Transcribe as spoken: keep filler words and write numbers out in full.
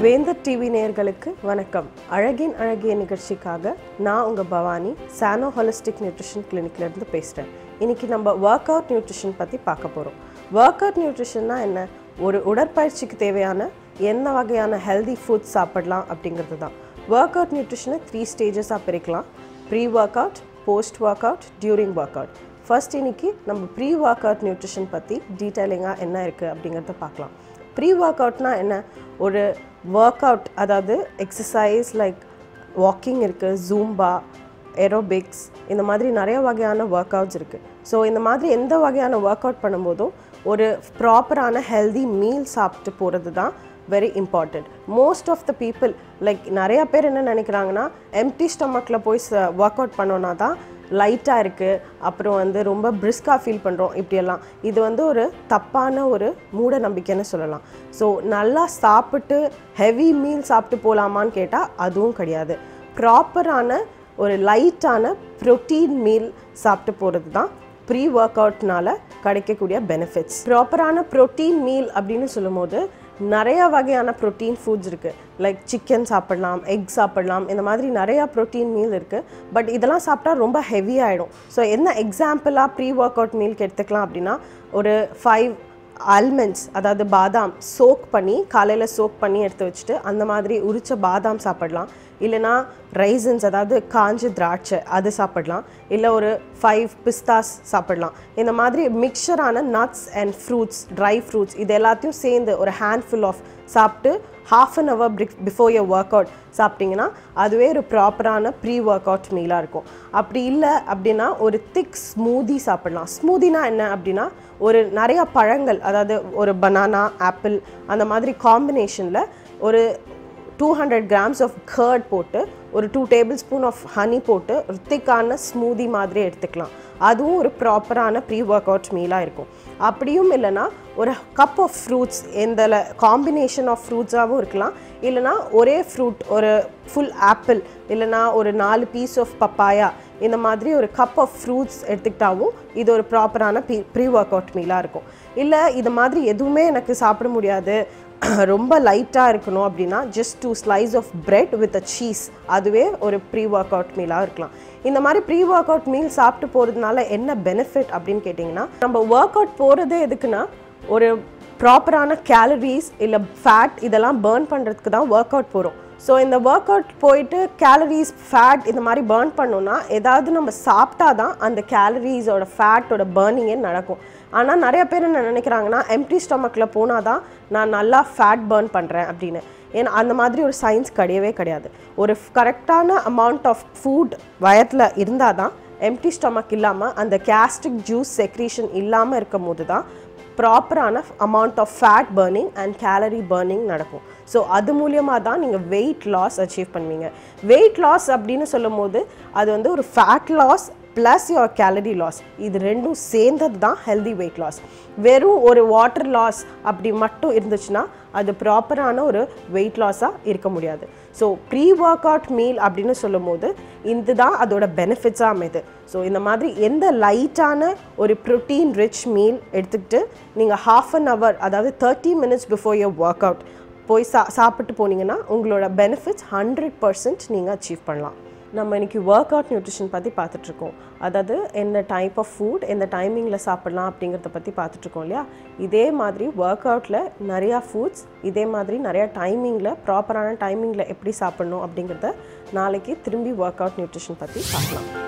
வேந்தர் டிவி நேயர்களுக்கு வணக்கம். அழகின் அழகிய நிகழ்ச்சிக்காக நான் உங்கள் பவானி சானோ ஹோலிஸ்டிக் நியூட்ரிஷன் கிளினிக்லேருந்து பேசுகிறேன். இன்றைக்கி நம்ம ஒர்க் அவுட் நியூட்ரிஷன் பற்றி பார்க்க போகிறோம். ஒர்க் அவுட் நியூட்ரிஷன்னா என்ன? ஒரு உடற்பயிற்சிக்கு தேவையான என்ன வகையான ஹெல்தி ஃபுட்ஸ் சாப்பிடலாம் அப்படிங்கிறது தான். ஒர்க் அவுட் நியூட்ரிஷனை த்ரீ ஸ்டேஜஸாக பிரிக்கலாம். Pre work out, post workout, during workout. First இன்றைக்கி நம்ம ப்ரீ ஒர்க் அவுட் நியூட்ரிஷன் பற்றி டீட்டெயிலிங்காக என்ன இருக்குது அப்படிங்கிறத பார்க்கலாம். ப்ரீ ஒர்க் அவுட்னா என்ன? ஒரு ஒர்க் அவுட், அதாவது எக்ஸசைஸ் லைக் வாக்கிங் இருக்குது, ஜூம்பா, ஏரோபிக்ஸ், இந்த மாதிரி நிறைய வகையான ஒர்க் அவுட்ஸ் இருக்குது. ஸோ இந்த மாதிரி எந்த வகையான ஒர்க் அவுட் பண்ணும்போதும் ஒரு ப்ராப்பரான ஹெல்தி மீல் சாப்பிட்டு போகிறது தான் very important. Most of the people like நிறையா பேர் என்ன நினைக்கிறாங்கன்னா, எம்டி ஸ்டொமக்கில் போய் ஒர்க் அவுட் பண்ணோன்னா தான் லைட்டாக இருக்குது, அப்புறம் வந்து ரொம்ப பிரிஸ்காக ஃபீல் பண்ணுறோம், இப்படியெல்லாம். இது வந்து ஒரு தப்பான ஒரு மூட நம்பிக்கைன்னு சொல்லலாம். ஸோ நல்லா சாப்பிட்டு ஹெவி மீல் சாப்பிட்டு போகலாமான்னு கேட்டால் அதுவும் கிடையாது. ப்ராப்பரான ஒரு லைட்டான ப்ரோட்டீன் மீல் சாப்பிட்டு போகிறது தான் ப்ரீ ஒர்க் அவுட்னால கிடைக்கக்கூடிய பெனிஃபிட்ஸ். ப்ராப்பரான ப்ரோட்டீன் மீல் அப்படின்னு சொல்லும் போது நிறைய வகையான ப்ரோட்டீன் ஃபுட்ஸ் இருக்குது. லைக் சிக்கன் சாப்பிடலாம், எக் சாப்பிடலாம், இந்த மாதிரி நிறையா ப்ரோட்டீன் மீல் இருக்குது. பட் இதெல்லாம் சாப்பிட்டா ரொம்ப ஹெவி ஆகிடும். ஸோ என்ன எக்ஸாம்பிளாக ப்ரீ ஒர்க் அவுட் மீலுக்கு எடுத்துக்கலாம் அப்படின்னா, ஒரு ஃபைவ் ஆல்மண்ட்ஸ், அதாவது பாதாம் சோக் பண்ணி காலையில் சோக் பண்ணி எடுத்து வச்சுட்டு அந்த மாதிரி உரித்த பாதாம் சாப்பிடலாம். இல்லைனா ரைசன்ஸ், அதாவது காஞ்ச திராட்சை, அது சாப்பிடலாம். இல்லை ஒரு ஃபைவ் பிஸ்தாஸ் சாப்பிடலாம். இந்த மாதிரி மிக்சரான nuts and fruits, dry fruits, இது எல்லாத்தையும் சேர்ந்து ஒரு ஹேண்ட்ஃபுல் ஆஃப் சாப்பிட்டு half an hour pick before your workout சாப்பிட்டிங்கன்னா அதுவே ஒரு ப்ராப்பரான ப்ரீ ஒர்க் அவுட் மீலாக இருக்கும். அப்படி இல்லை அப்படின்னா ஒரு திக் ஸ்மூதி சாப்பிடலாம். ஸ்மூதினா என்ன அப்படின்னா, ஒரு நிறையா பழங்கள், அதாவது ஒரு பனானா, ஆப்பிள், அந்த மாதிரி காம்பினேஷனில் ஒரு two hundred grams of curd போட்டு ஒரு two tablespoon of honey போட்டு ஒரு திக்கான ஸ்மூதி மாதிரி எடுத்துக்கலாம். அதுவும் ஒரு ப்ராப்பரான ப்ரீ ஒர்க் அவுட் மீலாக இருக்கும். அப்படியும் இல்லைனா ஒரு கப் ஆஃப் ஃப்ரூட்ஸ், எந்த காம்பினேஷன் ஆஃப் ஃப்ரூட்ஸாகவும் இருக்கலாம். இல்லைனா ஒரே ஃப்ரூட், ஒரு ஃபுல் ஆப்பிள், இல்லைனா ஒரு நாலு பீஸ் ஆஃப் பப்பாயா, இந்த மாதிரி ஒரு கப் ஆஃப் ஃப்ரூட்ஸ் எடுத்துக்கிட்டாவும் இது ஒரு ப்ராப்பரான ப்ரீ ப்ரீ ஒர்க் அவுட் மீலாக இருக்கும். இல்லை இது மாதிரி எதுவுமே எனக்கு சாப்பிட முடியாது, ரொம்ப லைட்டாக இருக்கணும் அப்படின்னா just two slice of bread with a cheese, அதுவே ஒரு ப்ரீ ஒர்க் அவுட் மீலாக இருக்கலாம். இந்த மாதிரி ப்ரீ ஒர்க் அவுட் மீல் சாப்பிட்டு போகிறதுனால என்ன பெனிஃபிட் அப்படின்னு கேட்டிங்கன்னா, நம்ம ஒர்க் அவுட் போகிறதே எதுக்குன்னா ஒரு ப்ராப்பரான கேலரிஸ் இல்லை ஃபேட் இதெல்லாம் பர்ன் பண்ணுறதுக்கு தான் ஒர்க் அவுட் போகிறோம். ஸோ இந்த ஒர்க் அவுட் போயிட்டு கேலரிஸ், ஃபேட் இந்த மாதிரி பர்ன் பண்ணோன்னா ஏதாவது நம்ம சாப்பிட்டா தான் அந்த கேலரிஸோட ஃபேட்டோட பர்னிங்கே நடக்கும். ஆனால் நிறைய பேர் என்ன நினைக்கிறாங்கன்னா, எம்டி ஸ்டொமக்கில் போனால் தான் நான் நல்லா ஃபேட் பர்ன் பண்ணுறேன் அப்படின்னு. ஏன்னா அந்த மாதிரி ஒரு சயின்ஸ் கிடையவே கிடையாது. ஒரு கரெக்டான அமௌண்ட் ஆஃப் ஃபுட் வயத்தில் இருந்தால் தான், எம்டி ஸ்டொமக் இல்லாமல் அந்த கேஸ்ட்ரிக் ஜூஸ் செக்ரீஷன் இல்லாமல் இருக்கும் போது தான் ப்ராப்பரான amount of fat burning and calorie burning நடக்கும். ஸோ அது மூலியமாக தான் நீங்கள் வெயிட் லாஸ் அச்சீவ் பண்ணுவீங்க. வெயிட் லாஸ் அப்படின்னு சொல்லும் போது அது வந்து ஒரு fat loss plus your calorie loss, இது ரெண்டும் சேர்ந்தது தான் ஹெல்தி வெயிட் லாஸ். வெறும் ஒரு வாட்டர் லாஸ் அப்படி மட்டும் இருந்துச்சுன்னா அது ப்ராப்பரான ஒரு வெயிட் லாஸாக இருக்க முடியாது. So pre work out meal அப்படின்னு சொல்லும் போது இது தான் அதோட பெனிஃபிட்ஸாக அமைது. ஸோ இந்த மாதிரி எந்த லைட்டான ஒரு ப்ரோட்டீன் ரிச் மீல் எடுத்துக்கிட்டு நீங்கள் ஹாஃப் அன் ஹவர், அதாவது thirty minutes before your work out போய் சா சாப்பிட்டு போனீங்கன்னா உங்களோட பெனிஃபிட்ஸ் ஹண்ட்ரட் பர்சன்ட் நீங்கள் அச்சீவ் பண்ணலாம். நம்ம இன்றைக்கி ஒர்க் அவுட் நியூட்ரிஷன் பற்றி பார்த்துட்ருக்கோம். அதாவது எந்த டைப் ஆஃப் ஃபுட் எந்த டைமிங்கில் சாப்பிட்லாம் அப்படிங்கிறத பற்றி பார்த்துட்ருக்கோம் இல்லையா? இதே மாதிரி ஒர்க் அவுட்டில் நிறையா ஃபுட்ஸ், இதே மாதிரி நிறையா டைமிங்கில், ப்ராப்பரான டைமிங்கில் எப்படி சாப்பிட்ணும் அப்படிங்கிறத நாளைக்கு திரும்பி ஒர்க் அவுட் நியூட்ரிஷன் பற்றி பார்க்கலாம்.